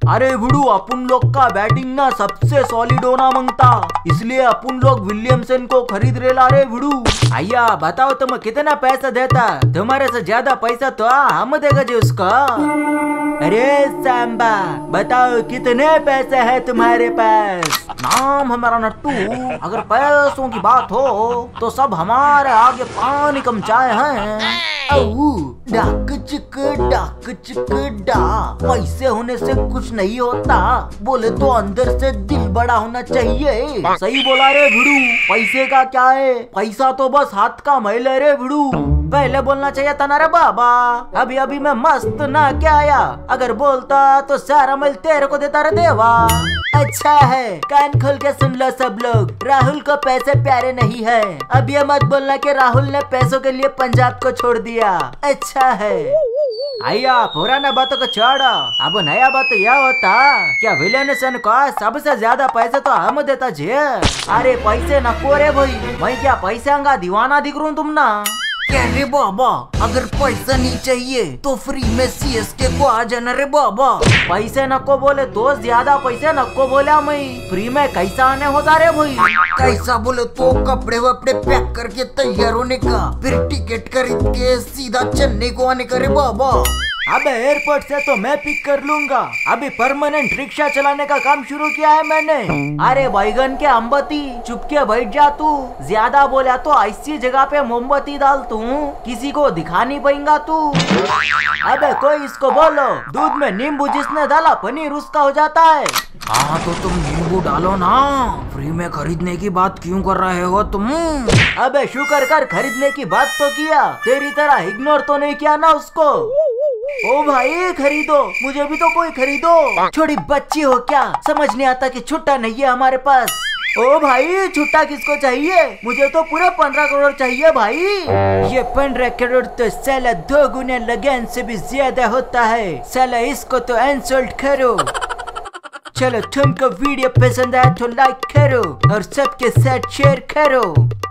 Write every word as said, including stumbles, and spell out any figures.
अरे बुड़ू अपन लोग का बैटिंग ना सबसे सॉलिड होना मांगता, इसलिए अपन लोग विलियमसन को खरीद रेला रे बुड़ू। आया बताओ तुम कितना पैसा देता? तुम्हारे से ज्यादा पैसा तो हम देगा जी उसका। अरे सांबा बताओ कितने पैसे है तुम्हारे पास? नाम हमारा नट्टू, अगर पैसों की बात हो तो सब हमारे आगे पानी कम चाय हैं। डाक चिक डाक चिक डा, पैसे होने से कुछ नहीं होता, बोले तो अंदर से दिल बड़ा होना चाहिए। सही बोला रे भिड़ू, पैसे का क्या है, पैसा तो बस हाथ का मैल है रे भिड़ू। पहले बोलना चाहिए था ना रे बाबा, अभी अभी मैं मस्त ना क्या आया, अगर बोलता तो सारा मैल तेरे को देता रे देवा। अच्छा है, कान खोल के सुन लो सब लोग, राहुल को पैसे प्यारे नहीं है। अब ये मत बोलना कि राहुल ने पैसों के लिए पंजाब को छोड़ दिया। अच्छा है आया, पुराना बातों को छोड़ो, अब नया बात यह होता क्या विलियमसन को सबसे ज्यादा पैसे तो हम देता जी। अरे पैसे न कोरे भाई, मैं क्या पैसे का दीवाना दिख रू तुम ना? क्या रे बाबा, अगर पैसा नहीं चाहिए तो फ्री में सीएसके को आ जाना रे बाबा। पैसे नको बोले तो ज्यादा पैसे नको बोला, मैं फ्री में कैसा आने होता रे भाई? कैसा बोले तो कपड़े वपड़े पैक करके तैयार होने का, फिर टिकट खरीद के सीधा चेन्नई को आने का रे बाबा। अबे एयरपोर्ट से तो मैं पिक कर लूंगा, अभी परमानेंट रिक्शा चलाने का काम शुरू किया है मैंने। अरे बैगन के अम्बती चुप के बैठ जा तू, ज्यादा बोला तो ऐसी जगह पे मोमबत्ती डाल तू, किसी को दिखा नहीं पाएगा तू। अबे कोई इसको बोलो, दूध में नींबू जिसने डाला पनीर उसका हो जाता है। हाँ तो तुम नींबू डालो ना, फ्री में खरीदने की बात क्यों कर रहे हो तुम? अबे शुक्र कर खरीदने की बात तो किया, तेरी तरह इग्नोर तो नहीं किया ना उसको। ओ भाई खरीदो, मुझे भी तो कोई खरीदो। छोटी बच्ची हो क्या, समझ नहीं आता कि छुट्टा नहीं है हमारे पास। ओ भाई छुट्टा किसको चाहिए? मुझे तो पूरा पंद्रह करोड़ चाहिए भाई। ये पंद्रह करोड़ तो साला दो गुने लगन से भी ज्यादा होता है, साला इसको तो इंसल्ट करो। चलो तुमको वीडियो पसंद आया तो लाइक करो और सबके साथ शेयर करो।